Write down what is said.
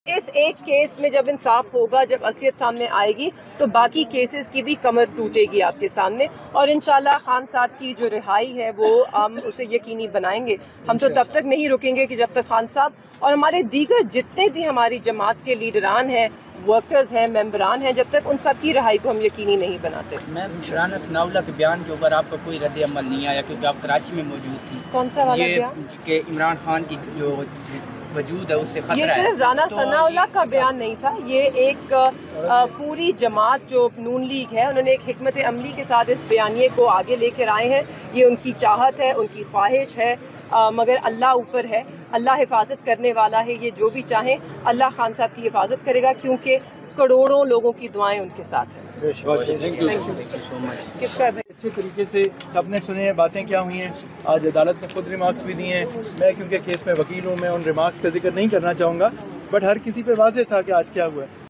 اس ایک کیس میں جب انصاف ہوگا، جب اصلیت سامنے آئے گی تو باقی کیسز کی بھی کمر ٹوٹے گی آپ کے سامنے، اور انشاءاللہ خان صاحب کی جو رہائی ہے وہ ہم اسے یقینی بنائیں گے۔ ہم تو تب تک نہیں رکیں گے کہ جب تک خان صاحب اور ہمارے دیگر جتنے بھی ہماری جماعت کے لیڈران ہیں، ورکرز ہیں، ممبران ہیں، جب تک ان سب کی رہائی کو ہم یقینی نہیں بناتے۔ میم شرانہ ثناء اللہ کے بیان کے اوپر آپ کا کوئی رد عمل نہیں آیا کیونکہ آپ کراچی میں موجود تھی؟ کون سا والا یہ بیان؟ کہ عمران خان کی جو وجود ہے اس سے خطرہ ہے۔ یہ صرف رانا ثناء اللہ کا بیان نہیں تھا، یہ ایک پوری جماعت جو نون لیگ ہے، انہوں نے ایک حکمت عملی کے ساتھ اس بیانیے کو آگے لے کر آئے ہیں۔ یہ ان کی چاہت ہے، ان کی خواہش ہے، مگر اللہ اوپر ہے، اللہ حفاظت کرنے والا ہے۔ یہ جو بھی چاہیں اللہ خان صاحب کی حفاظت کرے گا، کیونکہ کروڑوں لوگوں کی دعائیں ان کے ساتھ ہیں۔ کس کا اچھے طریقے سے سب نے سنے ہیں، باتیں کیا ہوئی ہیں، آج عدالت نے خود ریمارکس بھی دیے ہیں۔ میں کیونکہ کیس میں وکیل ہوں، میں ان ریمارکس کا ذکر نہیں کرنا چاہوں گا، بٹ ہر کسی پہ واضح تھا کہ آج کیا ہوا ہے۔